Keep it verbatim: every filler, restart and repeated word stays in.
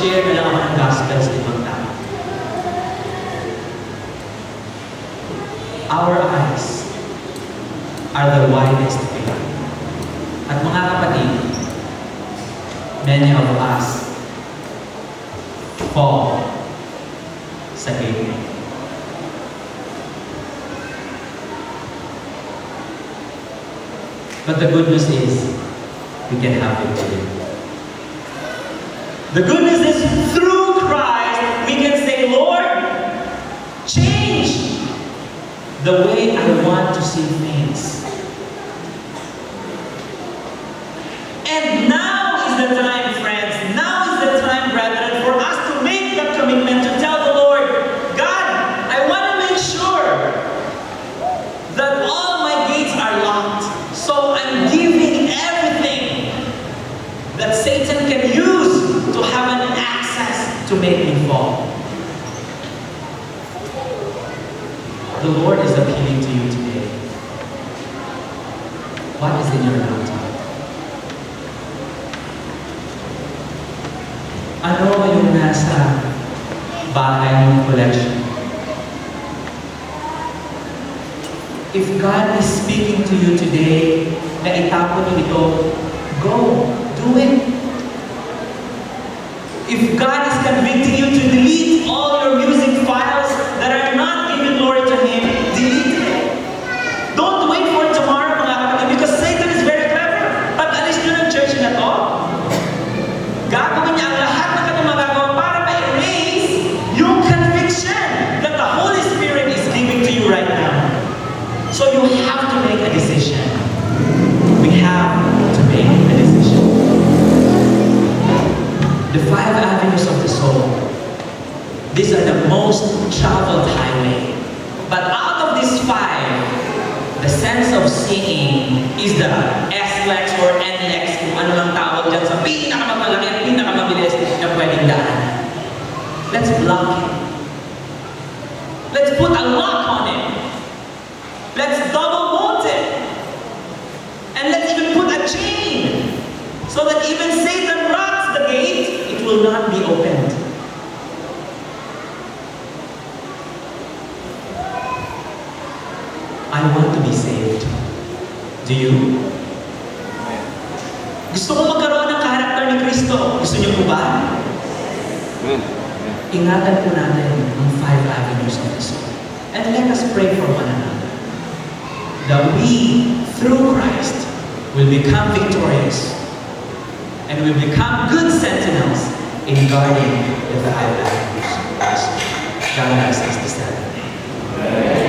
mag-share na lang ako ng gospel sa ibang tao. Our eyes are the widest field. At mga kapatid, many of us fall sa gateway. But the good news is, we can have victory. The good news is, through Christ, we can say, Lord, change the way I want to see things. And now is the time, friends, now is the time, brethren, for us to make that commitment to tell the Lord, God, I want to make sure that all my gates are locked. So I'm giving everything that Satan can use to have an access to make me fall. The Lord is appealing to you today. What is in your laptop? Ano yung nasa bahay mong collection? If God is speaking to you today, na itapon niyo ito, go, do it. If God is convicting you to delete all your music files that are not giving glory to Him, delete it. Don't wait for tomorrow, mga kapatid, because Satan is very clever. Pag alis nyo ng church na to, gagawin niya ang lahat na kanyang magagawa para ma-erase yung conviction that the Holy Spirit is giving to you right now. So you have to make a decision. We have to make a decision. The five avenues of the soul. These are the most traveled highway. But out of these five, the sense of seeing is the S-Lex or N-Lex, kung ano lang tawag dyan sa pinakamalaki at pinakamabilis na pwedeng daan. Let's block it. Let's put a lock on it. Let's double bolt it. And let's even put a chain so that even Satan rocks the gate, it will not be opened. I want to be saved. Do you? Gusto ko magkaroon ng karakter ni Kristo. Gusto niyo po ba? Ingatan po natin ang five avenues of the soul. And let us pray for one another, that we, through Christ, will become victorious and will become good sentinels in guarding the five avenues. God bless us this Saturday.